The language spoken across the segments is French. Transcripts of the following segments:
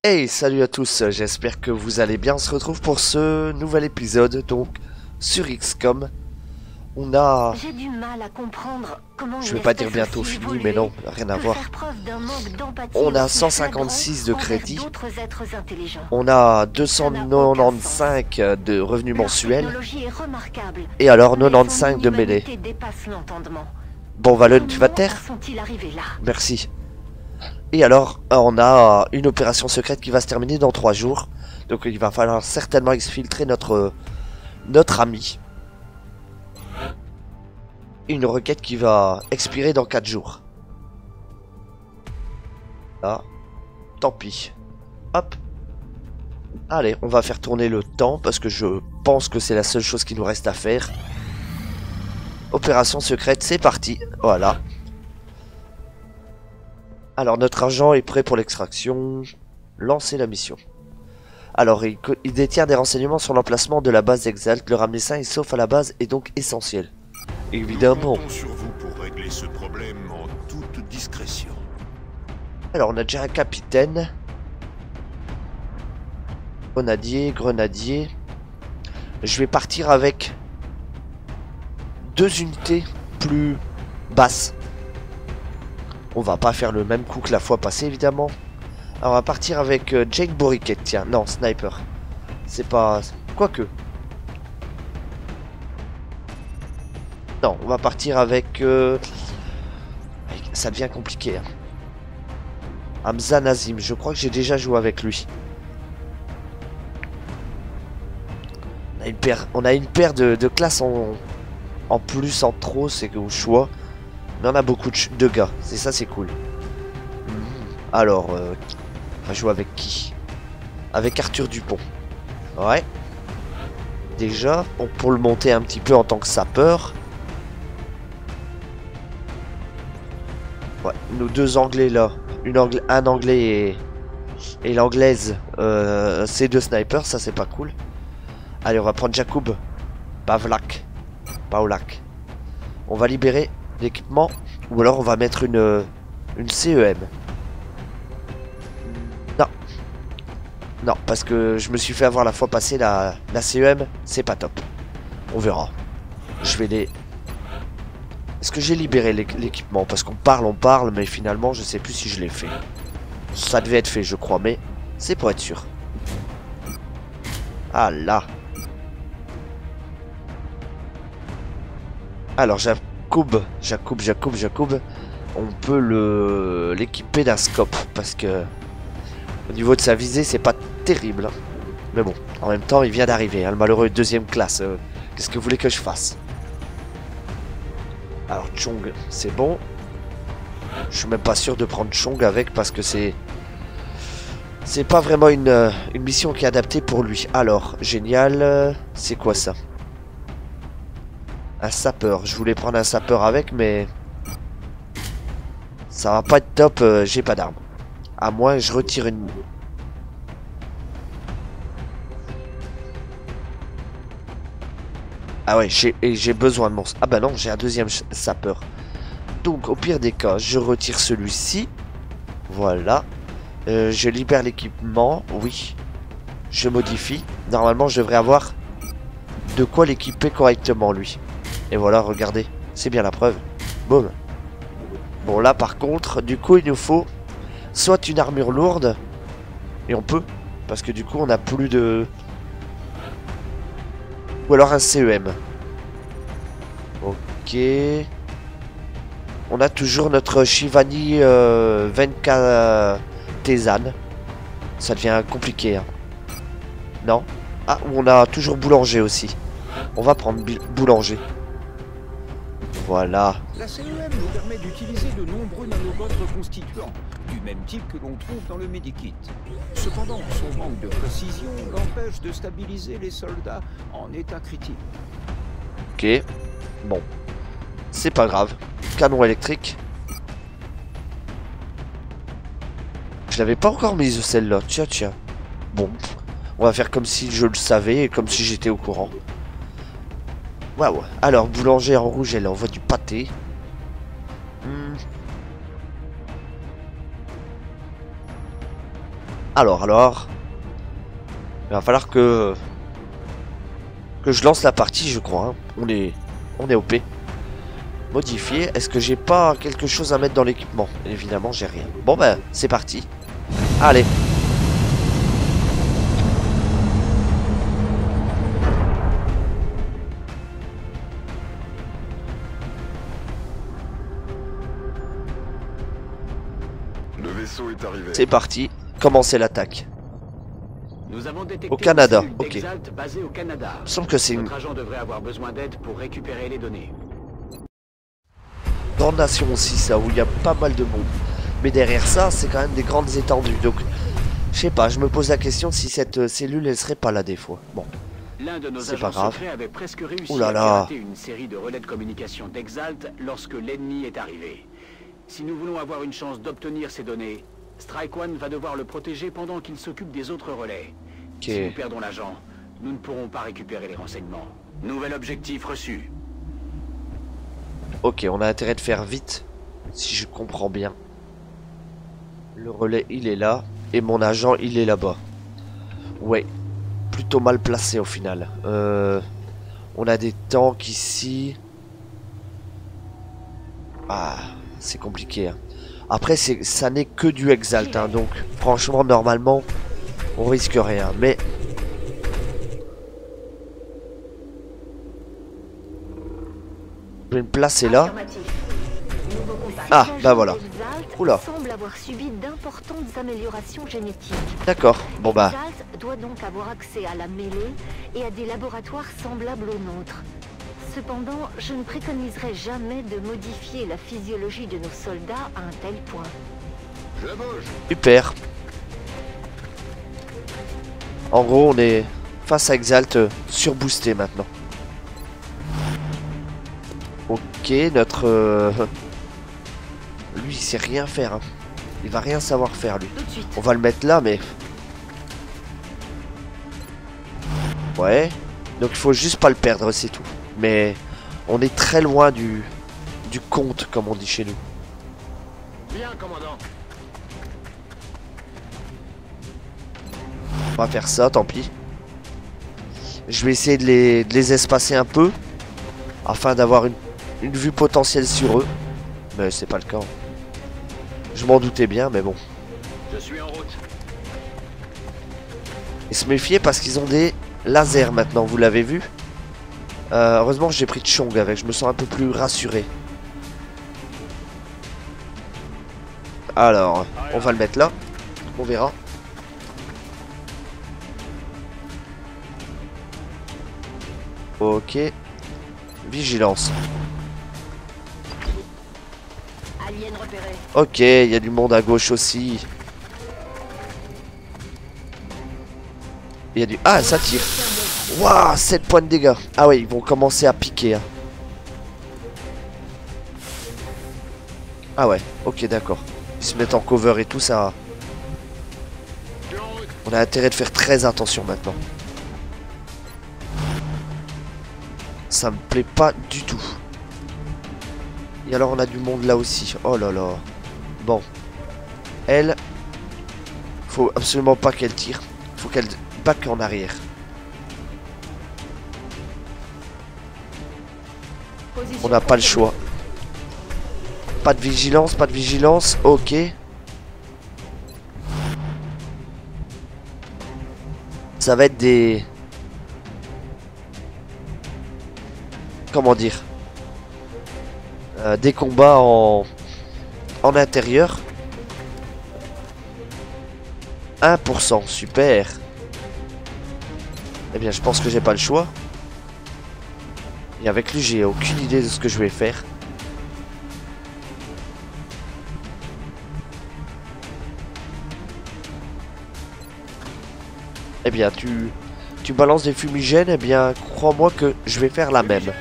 Hey, salut à tous, j'espère que vous allez bien. On se retrouve pour ce nouvel épisode, donc, sur XCOM. On a... J'ai du mal à comprendre comment Je une vais pas dire espèce bientôt aussi fini, évoluée mais non, rien à peut voir. faire preuve d'un manque d'empathie On a aussi 156 de flagrant crédit. envers d'autres êtres intelligents. On a Ça n'a aucun sens. 295 de revenus Leur mensuels. technologie est remarquable, Et alors, mais 95 son de mêlée. inhumanité dépasse l'entendement. Bon, Valon, tu vas te Comment taire? en sont-ils arrivés là? Merci. Et alors, on a une opération secrète qui va se terminer dans 3 jours. Donc il va falloir certainement exfiltrer notre ami. Une requête qui va expirer dans 4 jours. Là. Tant pis. Hop. Allez, on va faire tourner le temps parce que je pense que c'est la seule chose qui nous reste à faire. Opération secrète, c'est parti. Voilà. Alors notre agent est prêt pour l'extraction. Lancez la mission. Alors il détient des renseignements sur l'emplacement de la base d'Exalt. Le ramener sain et sauf à la base est donc essentiel. Évidemment. Nous comptons sur vous pour régler ce problème en toute discrétion. Alors on a déjà un capitaine. Grenadier. Je vais partir avec 2 unités plus basses. On va pas faire le même coup que la fois passée évidemment. Alors on va partir avec Jake Boriquet. Tiens, non, sniper. C'est pas... Quoique. Non, on va partir avec... Ça devient compliqué. Hein. Hamza Nazim, je crois que j'ai déjà joué avec lui. On a une paire de classes en plus, en trop, c'est au choix. Mais on a beaucoup de gars, c'est ça, c'est cool. Alors, on va jouer avec qui? Avec Arthur Dupont. Ouais. Déjà, pour le monter un petit peu en tant que sapeur. Ouais, nos 2 anglais là. Un anglais et l'anglaise, c'est 2 snipers, ça c'est pas cool. Allez, on va prendre Jakub Paulak. On va libérer l'équipement. Ou alors on va mettre une CEM. Non, parce que je me suis fait avoir la fois passée, la CEM, c'est pas top. On verra. Je vais les... Est-ce que j'ai libéré l'équipement? Parce qu'on parle, mais finalement, je sais plus si je l'ai fait. Ça devait être fait, je crois, mais c'est pour être sûr. Ah là. Alors, Jacob, on peut l'équiper d'un scope, parce que... Au niveau de sa visée, c'est pas terrible. Hein. Mais bon, en même temps, il vient d'arriver, hein, le malheureux 2e classe. Qu'est-ce que vous voulez que je fasse? Alors, Chong, c'est bon. Je suis même pas sûr de prendre Chong avec parce que c'est pas vraiment une mission qui est adaptée pour lui. Alors, génial. C'est quoi ça? Un sapeur. Je voulais prendre un sapeur avec, mais... Ça va pas être top, j'ai pas d'arme. À moins je retire une... Ah ouais, j'ai besoin de mon... Ah bah non, j'ai un 2e sapeur. Donc, au pire des cas, je retire celui-ci. Voilà. Je libère l'équipement. Oui. Je modifie. Normalement, je devrais avoir de quoi l'équiper correctement, lui. Et voilà, regardez. C'est bien la preuve. Boum. Bon, là, par contre, du coup, il nous faut... Soit une armure lourde. Et on peut. Parce que du coup on a plus de... Ou alors un CEM. Ok. On a toujours notre Shivani 24 Tezane. Ça devient compliqué. Hein. Non. Ah, on a toujours Boulanger aussi. On va prendre Boulanger. Voilà. La CEM nous permet d'utiliser de nombreux nanobots reconstituants, du même type que l'on trouve dans le Medikit. Cependant, son manque de précision l'empêche de stabiliser les soldats en état critique. Ok. Bon. C'est pas grave. Canon électrique. Je l'avais pas encore mise celle-là. Tiens. Bon. On va faire comme si je le savais et comme si j'étais au courant. Waouh. Alors, boulanger en rouge, elle envoie du pâté. Alors. Il va falloir que je lance la partie, je crois. Hein. On est OP. Modifier. Est-ce que j'ai pas quelque chose à mettre dans l'équipement? Évidemment, j'ai rien. Bon, ben, c'est parti. Allez. Le vaisseau est arrivé. C'est parti. Commencer l'attaque. Nous avons détecté Au Canada, une cellule ok. d'Exalt basée au Canada. Il me semble que c'est une Notre agent devrait avoir besoin d'aide pour récupérer les données. grande nation aussi, ça, où il y a pas mal de monde. Mais derrière ça, c'est quand même des grandes étendues. Donc, je sais pas, je me pose la question si cette cellule, elle serait pas là des fois. Bon, L'un de nos C'est pas agents grave. secrets avait presque réussi Ouh là à là. pirater une série de relais de communication d'Exalt lorsque l'ennemi est arrivé. Si nous voulons avoir une chance d'obtenir ces données, Strike One va devoir le protéger pendant qu'il s'occupe des autres relais. ok. Si nous perdons l'agent, nous ne pourrons pas récupérer les renseignements. Nouvel objectif reçu. Ok, on a intérêt de faire vite, si je comprends bien. Le relais, il est là, et mon agent, il est là-bas. Ouais, plutôt mal placé au final. On a des tanks ici. Ah, c'est compliqué. Hein. Après, ça n'est que du Exalt, hein, donc franchement, normalement, on risque rien. Mais je vais me placer là. Ah, bah voilà. Oula. Semble avoir subi d'importantes améliorations génétiques. D'accord, bon bah, Exalt doit donc avoir accès à la mêlée et à des laboratoires semblables aux nôtres. Cependant, je ne préconiserais jamais de modifier la physiologie de nos soldats à un tel point. Je bouge. super. En gros, on est face à Exalt surboosté maintenant. Ok, notre... lui, il sait rien faire. Hein. Il va rien savoir faire, lui. Tout de suite. On va le mettre là, mais... Ouais. Donc, il faut juste pas le perdre, c'est tout. Mais on est très loin du compte, comme on dit chez nous. Bien, commandant. On va faire ça, tant pis. Je vais essayer de les espacer un peu. Afin d'avoir une vue potentielle sur eux. Mais c'est pas le cas. Je m'en doutais bien, mais bon. Je suis en route. Et se méfier parce qu'ils ont des lasers maintenant, vous l'avez vu. Heureusement que j'ai pris de Chong avec, je me sens un peu plus rassuré. Alors, on va le mettre là. On verra. Ok. Vigilance. Alien repéré. Ok, il y a du monde à gauche aussi. Il y a du... Ah, ça tire. Waouh, 7 points de dégâts. Ah oui, ils vont commencer à piquer. Hein. Ah ouais, ok, d'accord. Ils se mettent en cover et tout, ça... On a intérêt de faire très attention maintenant. Ça me plaît pas du tout. Et alors on a du monde là aussi. Oh là là. Bon. Elle... Faut absolument pas qu'elle tire. Faut qu'elle back en arrière. On n'a pas le choix. Pas de vigilance, pas de vigilance. Ok. Ça va être des... Comment dire, des combats en intérieur. 1%, super. Eh bien, je pense que j'ai pas le choix. Et avec lui, j'ai aucune idée de ce que je vais faire. Eh bien, tu balances des fumigènes, eh bien, crois-moi que je vais faire la même.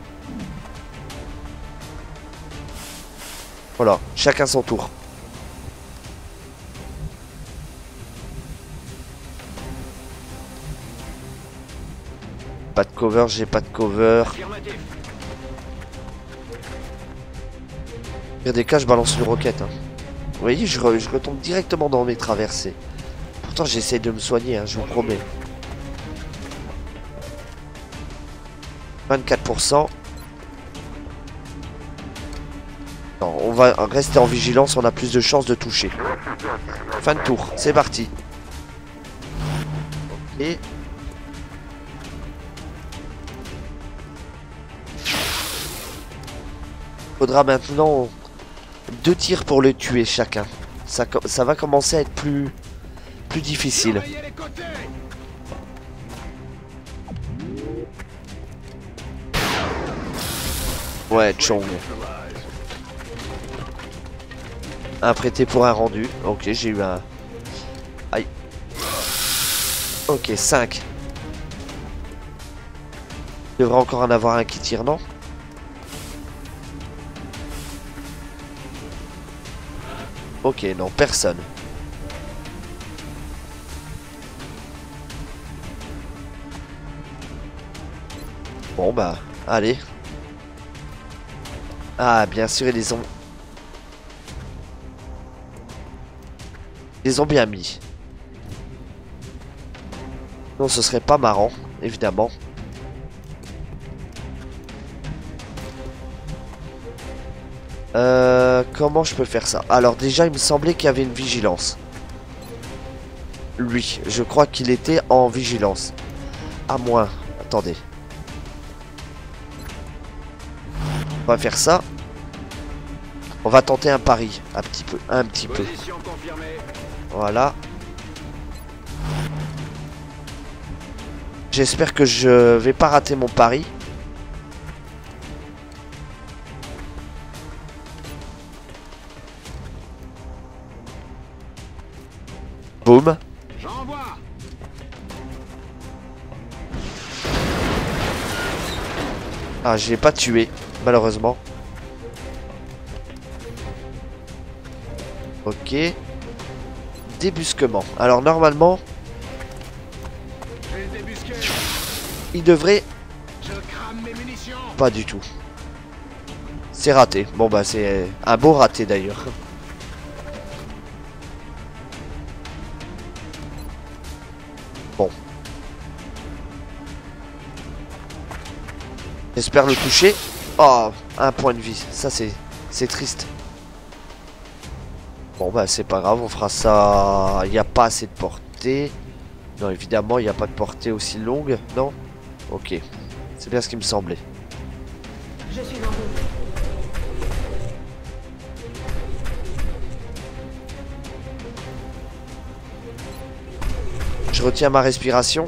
Voilà, chacun son tour. Pas de cover, j'ai pas de cover. Affirmatif. Pire des cas, je balance une roquette. Hein. Vous voyez, je retombe directement dans mes traversées. temps, j'essaie de me soigner, hein, je vous promets. 24%. Non, on va rester en vigilance, on a plus de chances de toucher. Fin de tour, c'est parti. Ok. Faudra maintenant 2 tirs pour le tuer chacun. Ça va commencer à être plus difficile. Ouais, Chong. Un prêté pour un rendu. Ok, j'ai eu un... Aïe. Ok, 5. Il devrait encore en avoir un qui tire, non? Ok, non, personne. Bon, bah, allez. Ah, bien sûr, ils ont bien mis. Non, ce serait pas marrant, évidemment. Comment je peux faire ça? Alors déjà, il me semblait qu'il y avait une vigilance. Lui, je crois qu'il était en vigilance. À moins. Attendez. On va faire ça. On va tenter un pari. Un petit peu. Voilà. J'espère que je vais pas rater mon pari. Boum. Ah, je l'ai pas tué, malheureusement. Ok. Débusquement. Alors normalement, il devrait... Pas du tout. C'est raté. Bon bah c'est un beau raté d'ailleurs. Bon. J'espère le toucher. Oh, un point de vie. Ça c'est triste. Bon bah c'est pas grave, on fera ça. Il n'y a pas assez de portée. Non, évidemment, il n'y a pas de portée aussi longue. Non? Ok. C'est bien ce qui me semblait. Je suis en route. Je retiens ma respiration.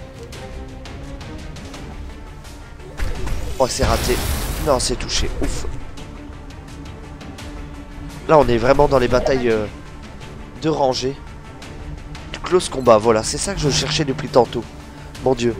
Oh, c'est raté. Non, c'est touché. Ouf. Là, on est vraiment dans les batailles de rangée. Close combat, voilà. C'est ça que je cherchais depuis tantôt. Mon Dieu.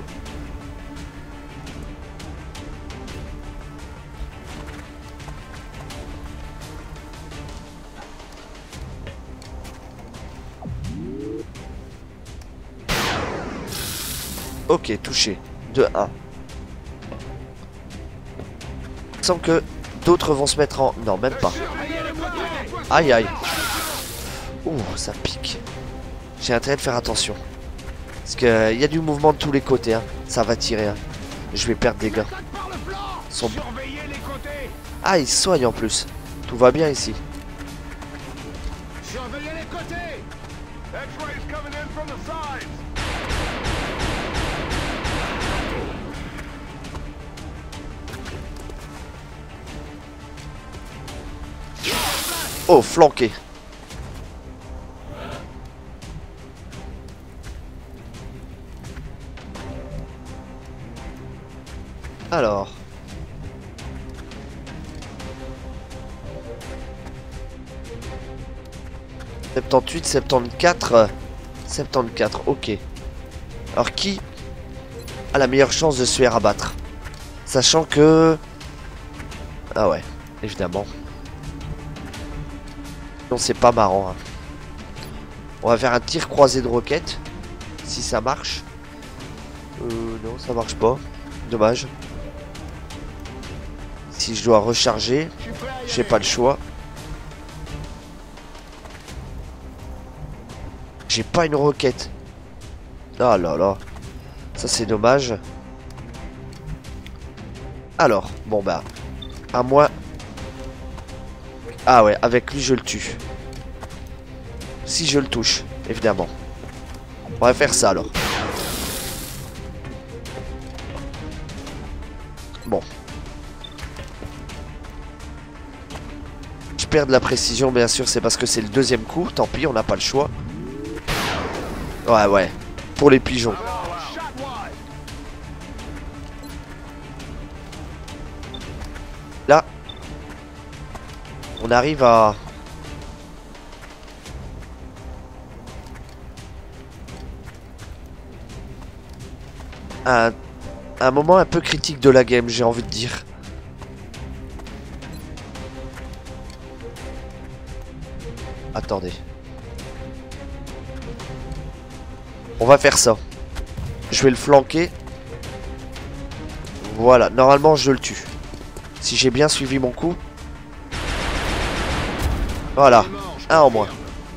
Ok, touché. De 1. Il semble que d'autres vont se mettre en... Non, même pas. Aïe, aïe. Ouh, ça pique. J'ai intérêt de faire attention. Parce qu'il y a du mouvement de tous les côtés. Hein. Ça va tirer. Hein. Je vais perdre des gars. Ah, il soigne en plus. Tout va bien ici. Oh, flanqué. Alors. « 78, 74, 74, ok. Alors qui a la meilleure chance de se faire abattre? Sachant que... Ah ouais, évidemment. Non, c'est pas marrant. Hein. On va faire un tir croisé de roquette. Si ça marche. Non, ça marche pas. Dommage. Si je dois recharger, j'ai pas le choix. J'ai pas une roquette. Ah là là. Ça c'est dommage. Alors, bon bah. À moi. Ah ouais, avec lui je le tue. Si je le touche, évidemment. On va faire ça alors. Bon. Je perds de la précision, bien sûr, c'est parce que c'est le deuxième coup. Tant pis, on n'a pas le choix. Ouais, ouais. Pour les pigeons. Là. On arrive à... un moment un peu critique de la game, j'ai envie de dire. Attendez. On va faire ça. Je vais le flanquer. Voilà, normalement je le tue. Si j'ai bien suivi mon coup. Voilà, un en moins.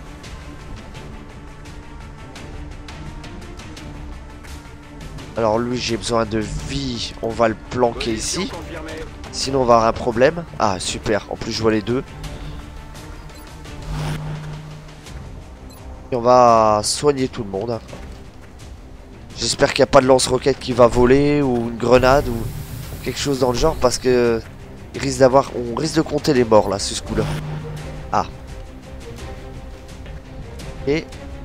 Alors lui j'ai besoin de vie, on va le planquer ici. Sinon on va avoir un problème. Ah super, en plus je vois les deux. Et on va soigner tout le monde. J'espère qu'il n'y a pas de lance-roquette qui va voler ou une grenade ou quelque chose dans le genre parce que on risque de compter les morts là, ce coup-là. Ah. Et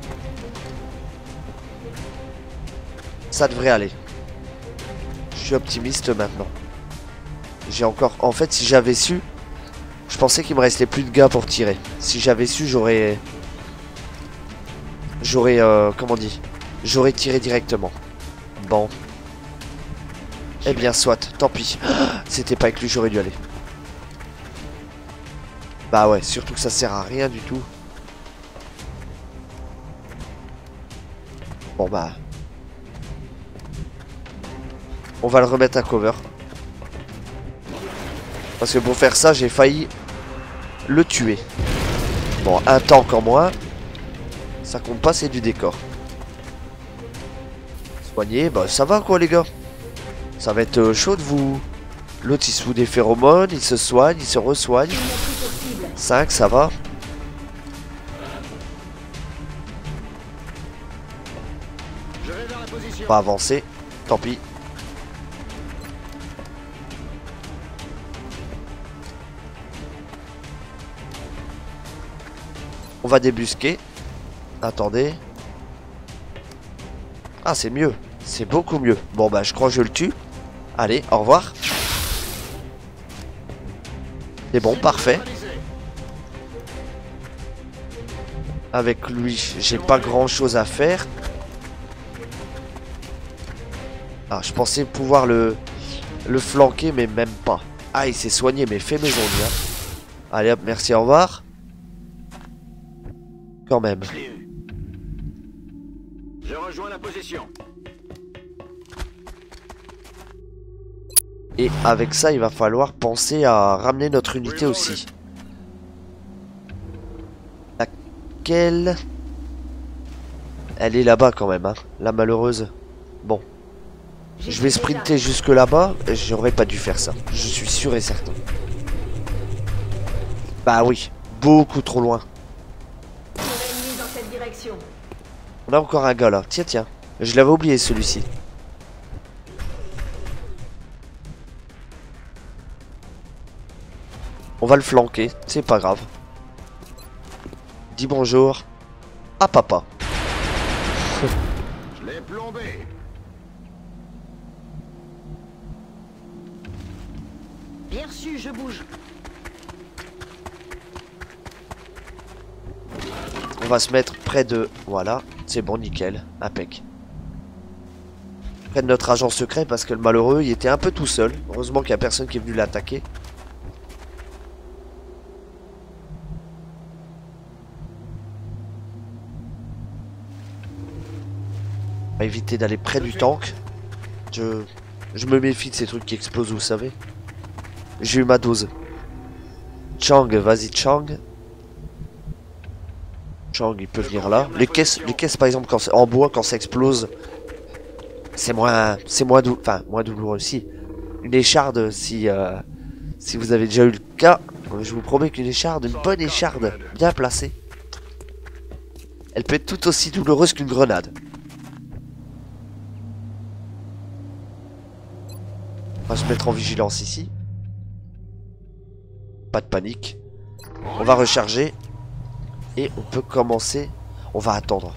ça devrait aller. Je suis optimiste maintenant. J'ai encore... En fait, si j'avais su... Je pensais qu'il me restait plus de gars pour tirer. Si j'avais su, j'aurais... comment on dit? J'aurais tiré directement. Bon. Eh bien, soit. Tant pis. C'était pas avec lui, j'aurais dû aller. Bah ouais, surtout que ça sert à rien du tout. Bon bah... On va le remettre à cover. Parce que pour faire ça, j'ai failli le tuer. Bon, un tank en moins. Ça compte pas, c'est du décor. Soigné, bah ça va quoi les gars. Ça va être chaud de vous. L'autre il se fout des phéromones, il se soigne, il se resoigne. 5, ça va. On va avancer, tant pis. On va débusquer. Attendez. Ah, c'est mieux. C'est beaucoup mieux. Bon, bah, je crois que je le tue. Allez, au revoir. C'est bon, parfait. Avec lui, j'ai pas grand chose à faire. Ah, je pensais pouvoir le flanquer, mais même pas. Ah, il s'est soigné, mais fait maison, lui. Hein. Allez, hop, merci, au revoir. Quand même. Je rejoins la position. Et avec ça, il va falloir penser à ramener notre unité aussi. Laquelle? Elle est là-bas quand même, hein. La malheureuse. Bon. Je vais sprinter jusque là-bas. J'aurais pas dû faire ça. Je suis sûr et certain. Bah oui. Beaucoup trop loin. On a encore un gars là. Tiens, tiens. Je l'avais oublié celui-ci. On va le flanquer. C'est pas grave. Dis bonjour à papa. Je l'ai plombé. Bien reçu, je bouge. On va se mettre près de... Voilà, c'est bon, nickel, impec. Près de notre agent secret parce que le malheureux, il était un peu tout seul. Heureusement qu'il n'y a personne qui est venu l'attaquer. On va éviter d'aller près du tank. Je me méfie de ces trucs qui explosent, vous savez. J'ai eu ma dose. Chang, vas-y Chang. Chang, il peut venir là. Les caisses par exemple, quand en bois, quand ça explose, c'est moins douloureux aussi. Une écharde, si vous avez déjà eu le cas, je vous promets qu'une écharde, une bonne écharde, bien placée, elle peut être tout aussi douloureuse qu'une grenade. On va se mettre en vigilance ici. Pas de panique. On va recharger. Et on peut commencer. On va attendre.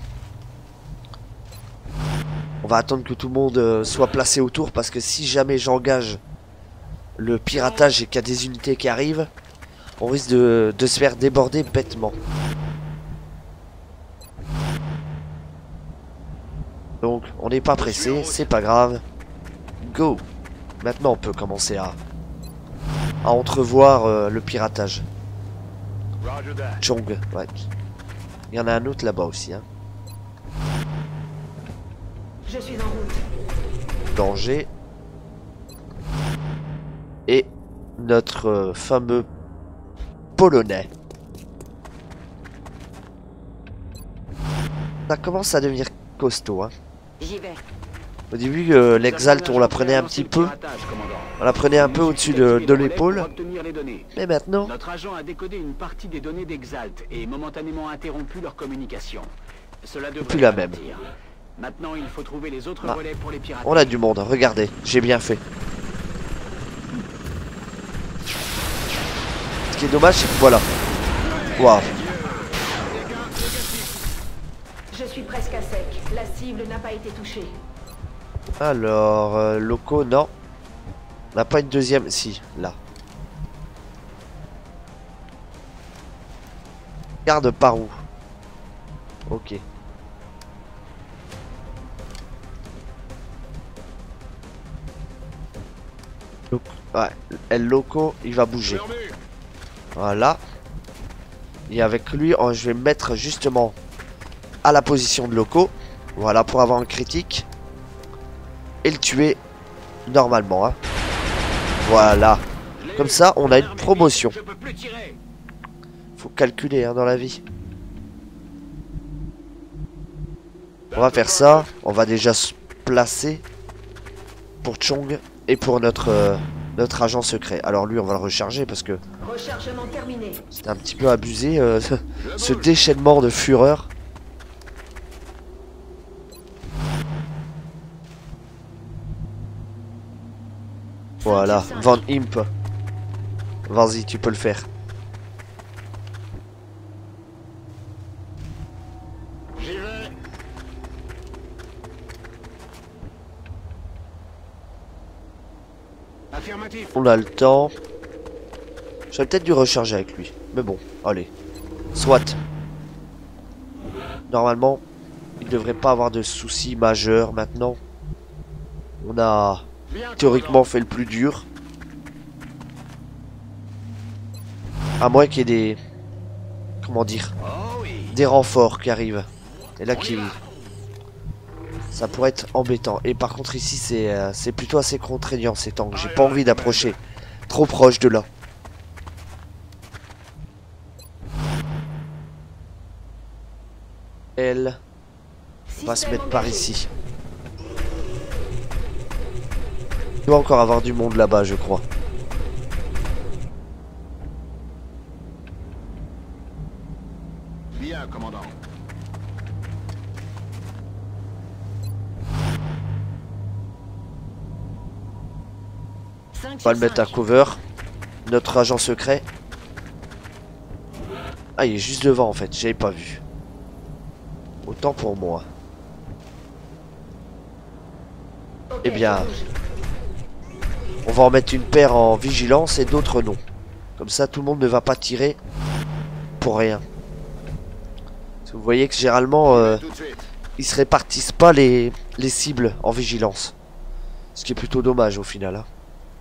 On va attendre que tout le monde soit placé autour. Parce que si jamais j'engage le piratage et qu'il y a des unités qui arrivent, on risque de se faire déborder bêtement. Donc on n'est pas pressé. C'est pas grave. Go. Maintenant on peut commencer à entrevoir le piratage. Chong, ouais. Il y en a un autre là-bas aussi, hein. Je suis en route. Danger. Et notre fameux Polonais. Ça commence à devenir costaud, hein. J'y vais. Au début, l'Exalt, on la prenait un petit peu. On la prenait un peu au-dessus de l'épaule. Mais maintenant... Notre agent a décodé une partie des données d'Exalt et momentanément interrompu leur communication. Cela devrait plus la même. ralentir. Maintenant, il faut trouver les autres relais pour les pirates. On a du monde, regardez, j'ai bien fait. Ce qui est dommage, c'est que voilà. Waouh. Je suis presque à sec. La cible n'a pas été touchée. Alors, locaux, non. On n'a pas une deuxième. Si, là. Garde par où? Ok. Ouais, El Loco, il va bouger. Voilà. Et avec lui, je vais me mettre justement à la position de Loco. Voilà, pour avoir un critique. Et le tuer normalement, hein. Voilà. Comme ça, on a une promotion. Faut calculer, hein, dans la vie. On va faire ça. On va déjà se placer pour Chong et pour notre agent secret. Alors lui, on va le recharger parce que Rechargement terminé. c'était un petit peu abusé, ce déchaînement de fureur. Voilà, Van Imp. Vas-y, tu peux le faire. J'y vais. Affirmatif. On a le temps. J'aurais peut-être dû recharger avec lui. Mais bon, allez. Soit. Normalement, il ne devrait pas avoir de soucis majeurs maintenant. On a théoriquement fait le plus dur. À moins qu'il y ait des... Comment dire? Des renforts qui arrivent. Et là, ça pourrait être embêtant. Et par contre, ici, c'est plutôt assez contraignant ces tanks. J'ai pas envie d'approcher trop proche de là. Elle va se mettre par ici. Il doit encore avoir du monde là-bas, je crois. Bien, commandant. On va le mettre à cover. Notre agent secret. Ah, il est juste devant en fait, j'avais pas vu. Autant pour moi. Eh bien, on va en mettre une paire en vigilance et d'autres non. Comme ça, tout le monde ne va pas tirer pour rien. Parce que vous voyez que généralement, Tout de suite. ils se répartissent pas les cibles en vigilance. Ce qui est plutôt dommage au final. Hein.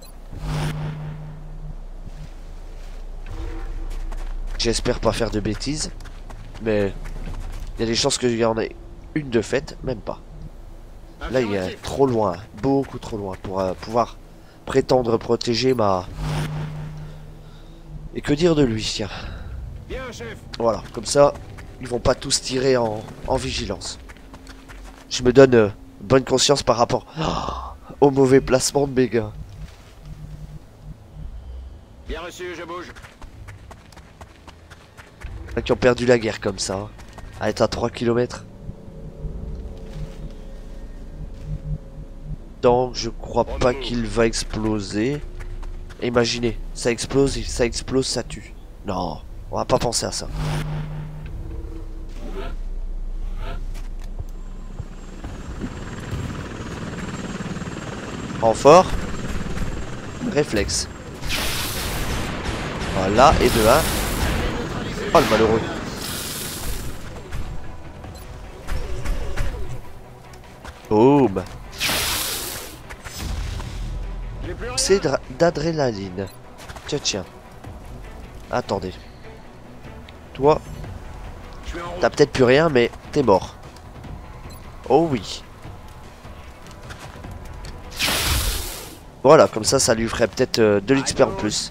J'espère pas faire de bêtises. Mais il y a des chances qu'il y en ait une de faite, même pas. Là, il est trop loin, beaucoup trop loin pour pouvoir prétendre protéger ma... Et que dire de lui, tiens. Bien, chef. Voilà, comme ça, ils vont pas tous tirer en vigilance. Je me donne bonne conscience par rapport au mauvais placement de mes gars. Bien reçu, je bouge. Qui ont perdu la guerre comme ça. À être à 3 km. Donc je crois pas qu'il va exploser. Imaginez, ça explose, ça tue. Non, on va pas penser à ça. Renfort. Réflexe. Voilà, et de 1. Oh le malheureux. Boum. C'est d'adrénaline. Tiens, tiens. Attendez. Toi, t'as peut-être plus rien, mais t'es mort. Oh oui. Voilà, comme ça lui ferait peut-être de l'XP en plus.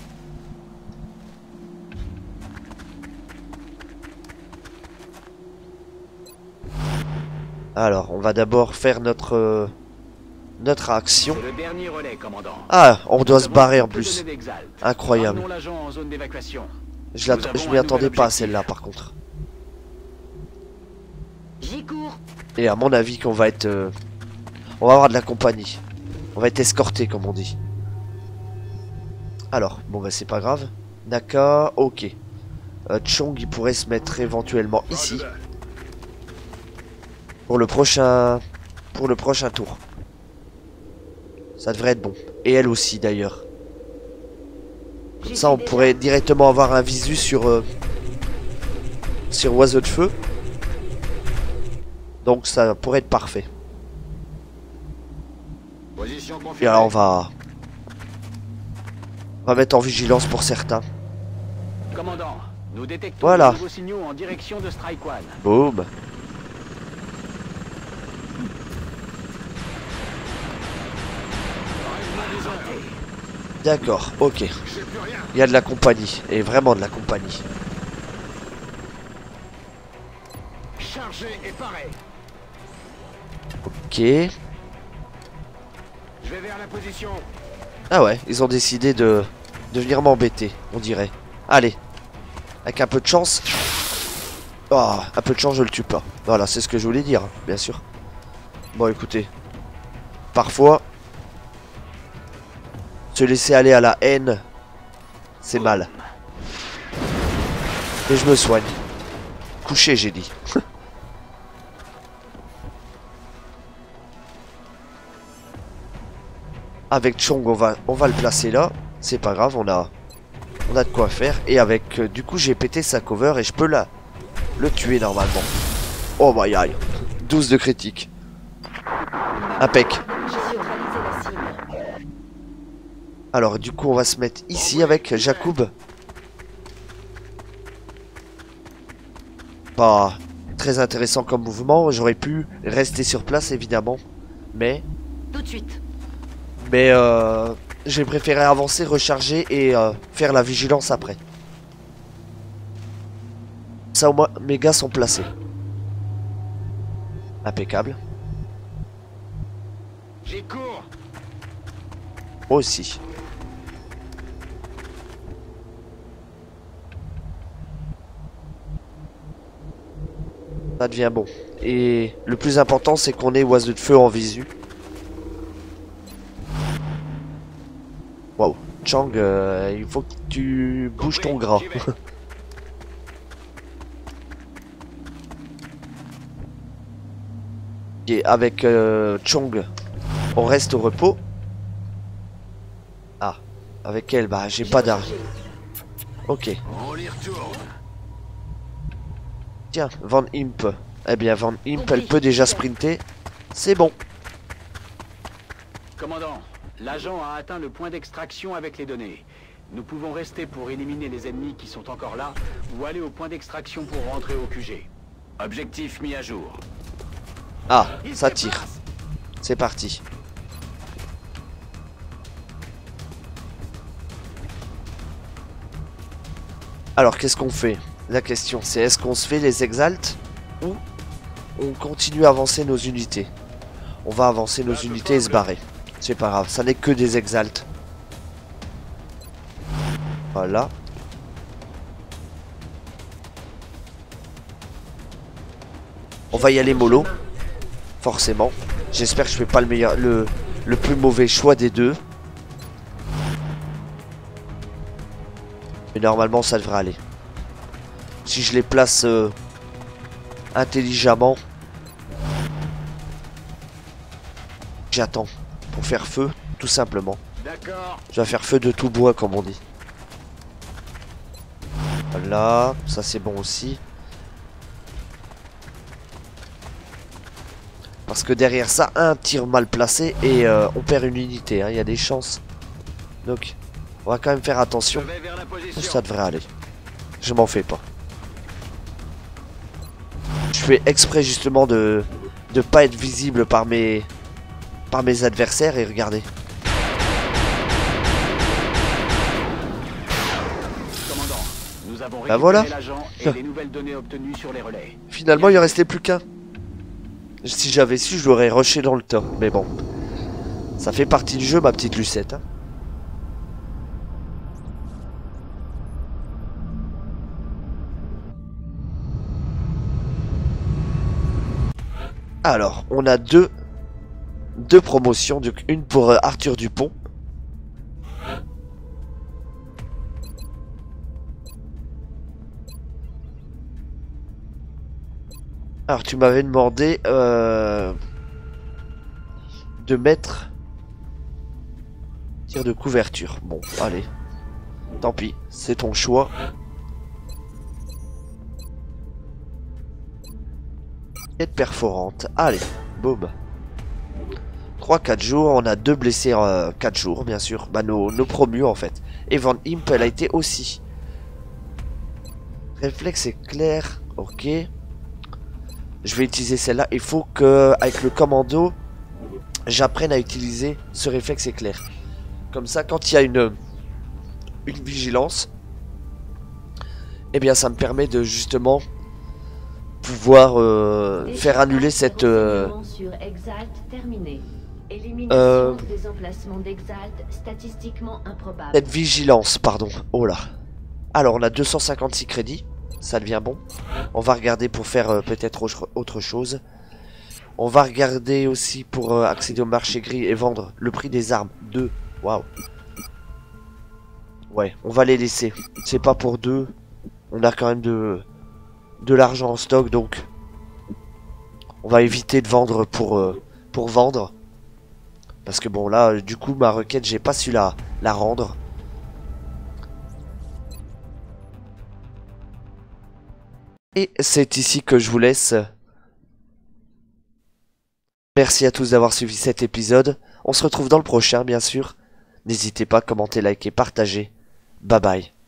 Alors, on va d'abord faire notre action. Le dernier relais, commandant. Ah, on doit se barrer en plus. Incroyable. En zone d'évacuation. Je m'y attendais pas à celle-là par contre. J'y cours. Et à mon avis qu'on va être... on va avoir de la compagnie. On va être escorté comme on dit. Alors, bon bah c'est pas grave. Naka, ok. Chong il pourrait se mettre éventuellement ici. Pour le prochain tour. Ça devrait être bon. Et elle aussi d'ailleurs. Comme ça on pourrait directement avoir un visu sur Oiseau de Feu. Donc ça pourrait être parfait. Et alors on va mettre en vigilance pour certains. Commandant, nous détectons voilà. de nouveaux signaux en direction de Strike One. Boum. D'accord, ok. Il y a de la compagnie, et vraiment de la compagnie. Chargé et paré. Ok. Je vais vers la position. Ah ouais, ils ont décidé de venir m'embêter, on dirait. Allez. Avec un peu de chance. Oh, un peu de chance, je le tue pas. Voilà, c'est ce que je voulais dire, bien sûr. Bon, écoutez. Parfois... se laisser aller à la haine, c'est mal. Et je me soigne. Couché, j'ai dit. Avec Chong, on va le placer là. C'est pas grave, on a de quoi faire. Et avec, du coup, j'ai pété sa cover et je peux le tuer normalement. Oh my aïe. 12 de critique. Impec. Alors du coup on va se mettre ici avec Jacob. Pas très intéressant comme mouvement. J'aurais pu rester sur place évidemment. Mais... tout de suite. Mais j'ai préféré avancer, recharger et faire la vigilance après. Ça au moins mes gars sont placés. Impeccable. J'y cours. Moi aussi. Ça devient bon. Et le plus important c'est qu'on ait Oiseau de Feu en visu. Waouh. Chang, il faut que tu bouges ton gras. Et avec Chong, on reste au repos. Ah, avec elle, bah j'ai pas d'argent. Ok. On y retourne. Tiens, Van Imp. Eh bien, Van Imp, elle peut déjà sprinter. C'est bon. Commandant, l'agent a atteint le point d'extraction avec les données. Nous pouvons rester pour éliminer les ennemis qui sont encore là, ou aller au point d'extraction pour rentrer au QG. Objectif mis à jour. Ah, ça tire. C'est parti. Alors, qu'est-ce qu'on fait? La question c'est est-ce qu'on se fait les exaltes ou on continue à avancer nos unités? On va avancer nos unités et se barrer. C'est pas grave, ça n'est que des exaltes. Voilà. On va y aller mollo. Forcément. J'espère que je fais pas le meilleur, le plus mauvais choix des deux. Mais normalement ça devrait aller. Si je les place intelligemment. J'attends pour faire feu, tout simplement. D'accord. Je vais faire feu de tout bois, comme on dit. Voilà, ça c'est bon aussi. Parce que derrière ça, un tir mal placé et on perd une unité, hein, il y a des chances. Donc, on va quand même faire attention. Je vais vers la position. Ça devrait aller. Je m'en fais pas. Je fais exprès justement de pas être visible par mes adversaires et regardez. Commandant, nous avons Bah voilà. récupéré l'agent et les nouvelles données obtenues sur les relais. Finalement, il en restait plus qu'un. Si j'avais su, je l'aurais rushé dans le tas. Mais bon. Ça fait partie du jeu, ma petite Lucette. Hein. Alors, on a deux promotions. Donc une pour Arthur Dupont. Alors tu m'avais demandé de mettre tir de couverture. Bon, allez. Tant pis, c'est ton choix. Quête perforante. Allez, boum. 3-4 jours, on a 2 blessés 4 jours, bien sûr. Bah nos promus en fait. Et Van Imp, elle a été aussi. Réflexe éclair, ok. Je vais utiliser celle-là. Il faut que, avec le commando, j'apprenne à utiliser ce réflexe éclair. Comme ça, quand il y a une vigilance, eh bien, ça me permet de justement pouvoir faire annuler cette cette vigilance, pardon. Oh là. Alors, on a 256 crédits. Ça devient bon. On va regarder pour faire peut-être autre chose. On va regarder aussi pour accéder au marché gris et vendre le prix des armes. 2. Waouh. Ouais, on va les laisser. C'est pas pour 2. On a quand même de l'argent en stock, donc on va éviter de vendre pour vendre. Parce que bon, là, du coup, ma requête, j'ai pas su la rendre. Et c'est ici que je vous laisse. Merci à tous d'avoir suivi cet épisode. On se retrouve dans le prochain, bien sûr. N'hésitez pas à commenter, liker, partager. Bye bye.